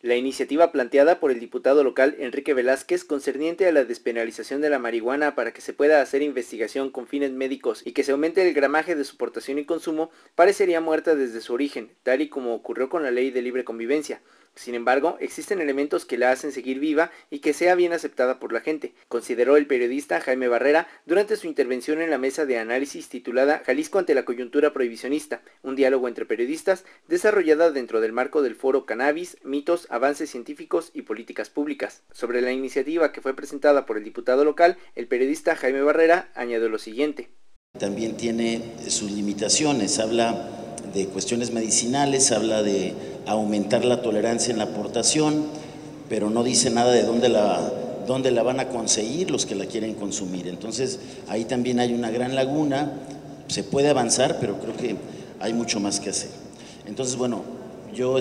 La iniciativa planteada por el diputado local Enrique Velázquez concerniente a la despenalización de la marihuana para que se pueda hacer investigación con fines médicos y que se aumente el gramaje de su portación y consumo parecería muerta desde su origen, tal y como ocurrió con la ley de libre convivencia. Sin embargo, existen elementos que la hacen seguir viva y que sea bien aceptada por la gente, consideró el periodista Jaime Barrera durante su intervención en la mesa de análisis titulada Jalisco ante la coyuntura prohibicionista, un diálogo entre periodistas, desarrollada dentro del marco del foro Cannabis, mitos, avances científicos y políticas públicas. Sobre la iniciativa que fue presentada por el diputado local, el periodista Jaime Barrera añadió lo siguiente. También tiene sus limitaciones, habla de cuestiones medicinales, habla de aumentar la tolerancia en la aportación, pero no dice nada de dónde la van a conseguir los que la quieren consumir. Entonces, ahí también hay una gran laguna, se puede avanzar, pero creo que hay mucho más que hacer. Entonces, bueno, yo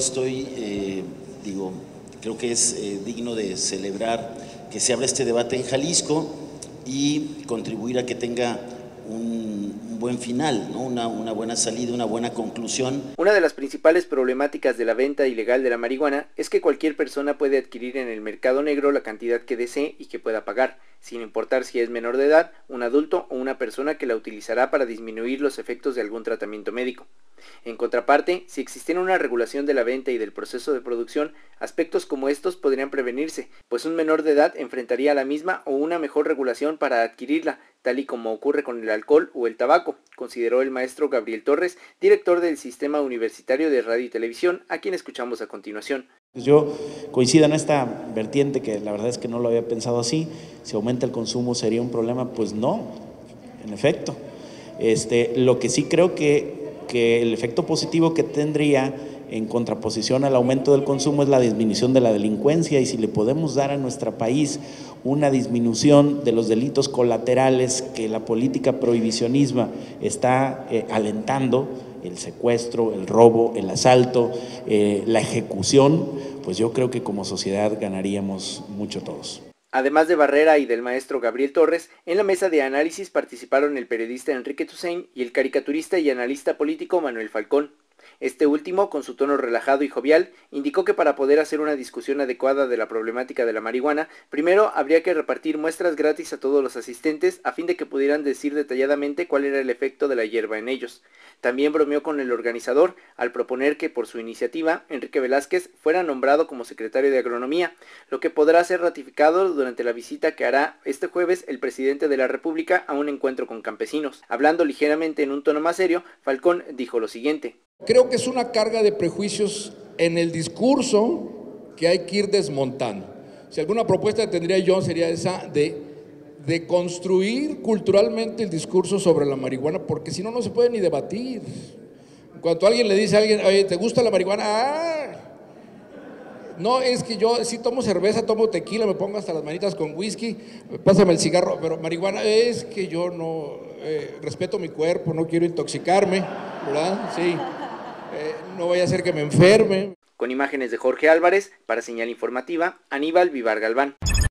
creo que es digno de celebrar que se abra este debate en Jalisco y contribuir a que tenga un buen final, ¿no? Una buena salida, una buena conclusión. Una de las principales problemáticas de la venta ilegal de la marihuana es que cualquier persona puede adquirir en el mercado negro la cantidad que desee y que pueda pagar, sin importar si es menor de edad, un adulto o una persona que la utilizará para disminuir los efectos de algún tratamiento médico. En contraparte, si existiera una regulación de la venta y del proceso de producción, aspectos como estos podrían prevenirse, pues un menor de edad enfrentaría la misma o una mejor regulación para adquirirla, tal y como ocurre con el alcohol o el tabaco, consideró el maestro Gabriel Torres, director del Sistema Universitario de Radio y Televisión, a quien escuchamos a continuación. Yo coincido en esta vertiente que la verdad es que no lo había pensado así. Si aumenta el consumo sería un problema, pues no, en efecto. Lo que sí creo que el efecto positivo que tendría en contraposición al aumento del consumo es la disminución de la delincuencia, y si le podemos dar a nuestro país una disminución de los delitos colaterales que la política prohibicionista está alentando, el secuestro, el robo, el asalto, la ejecución, pues yo creo que como sociedad ganaríamos mucho todos. Además de Barrera y del maestro Gabriel Torres, en la mesa de análisis participaron el periodista Enrique Toussaint y el caricaturista y analista político Manuel Falcón. Este último, con su tono relajado y jovial, indicó que para poder hacer una discusión adecuada de la problemática de la marihuana, primero habría que repartir muestras gratis a todos los asistentes a fin de que pudieran decir detalladamente cuál era el efecto de la hierba en ellos. También bromeó con el organizador al proponer que por su iniciativa, Enrique Velázquez fuera nombrado como secretario de Agronomía, lo que podrá ser ratificado durante la visita que hará este jueves el presidente de la República a un encuentro con campesinos. Hablando ligeramente en un tono más serio, Falcón dijo lo siguiente. Creo que es una carga de prejuicios en el discurso que hay que ir desmontando. Si alguna propuesta tendría yo sería esa de construir culturalmente el discurso sobre la marihuana, porque si no, no se puede ni debatir. En cuanto alguien le dice a alguien, oye, ¿te gusta la marihuana? ¡Ah! No, es que yo sí tomo cerveza, tomo tequila, me pongo hasta las manitas con whisky, pásame el cigarro, pero marihuana, es que yo no respeto mi cuerpo, no quiero intoxicarme, ¿verdad? Sí. No vaya a ser que me enferme. Con imágenes de Jorge Álvarez, para Señal Informativa, Aníbal Vivar Galván.